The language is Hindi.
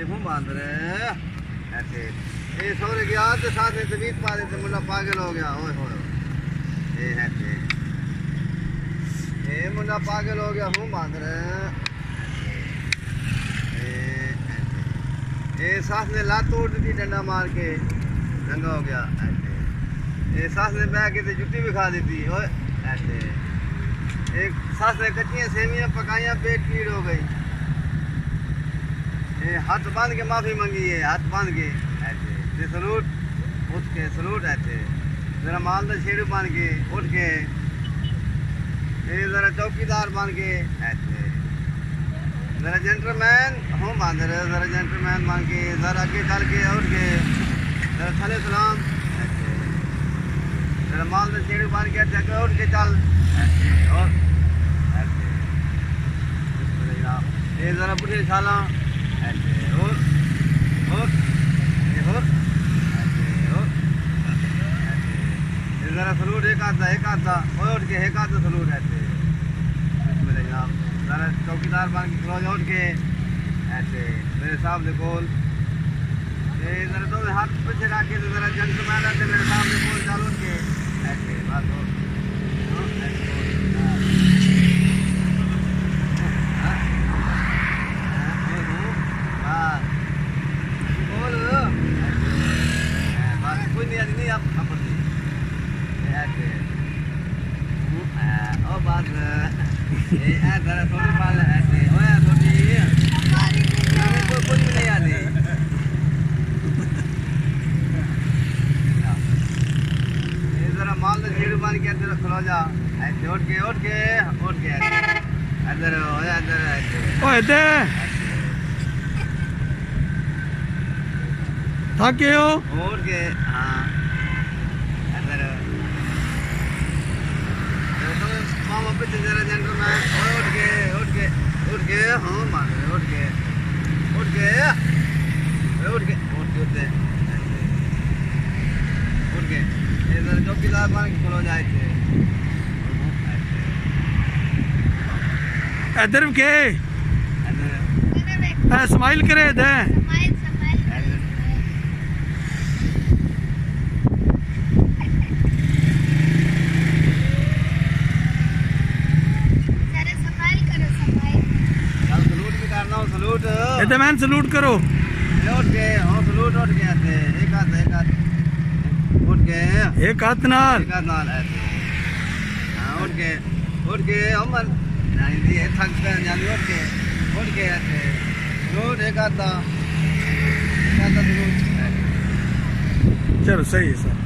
हूँ बांध रहे ऐसे ये सोरे गया तो साथ में तमीज पा देते मुन्ना पागल हो गया ओए होए ये ऐसे ये मुन्ना पागल हो गया हूँ बांध रहे ये सास ने लात तोड़ दी डंडा मार के नंगा हो गया ऐसे ये सास ने बह के जुत्ती भी खा दी थी ओए ऐसे एक सास ने कच्चियाँ सेवियाँ पकाइयाँ पेट पीड़ हो गई ये हाथ बांध के माफ़ी मांगी है हाथ बांध के ऐसे सलूट उठ के सलूट ऐसे ज़रा मालदा छेड़ू बांध के उठ के ये ज़रा चौकीदार बांध के ऐसे ज़रा जेंटलमैन हूँ बांध रहे ज़रा जेंटलमैन बांध के ज़रा आगे चल के उठ के ज़रा थले सलाम ऐसे ज़रा मालदा छेड़ू बांध के जगह उठ के चल ऐसे और ऐसे ये ज़रा बुढ़े छाला ऐसे और ये और ऐसे और ऐसे ये ज़रा सलूट एक आता उठ के एक आता सलूट ऐसे इसमें जनाब ज़रा चौकीदार बन के खलो उठ के ऐसे मेरे साहब देखो ये ज़रा तो हाथ पीछे रख के ज़रा जेंटलमैन आते मेरे सामने बोल चालू उठ के ऐसे बात हो नहीं आप ओ बात ये ज़रा थोड़ी पाल ऐसे ओए थोड़ी कोई कुछ भी नहीं आती ये ज़रा माल तो छेड़ू बांध के अंदर खलो जा ऐसे उठ के अंदर ओए अंदर ऐसे ओए दे थके हो उठ के हाँ अंदर मामा पीछे ज़रा जेंटलमैन उठ के हाँ मान उठ के ये ज़रा चौकीदार बन के खलो जाए थे इधर के स्माइल करे दे सलूट मैन सलूट करो उठ के हाँ सलूट उठ के ऐसे एक हाथ एक हाथ नाल ऐसे हाँ उठ के अमन नहीं थक कर जानी उठ के ऐसे सलूट एक हाथ सलूट चलो सही है सर।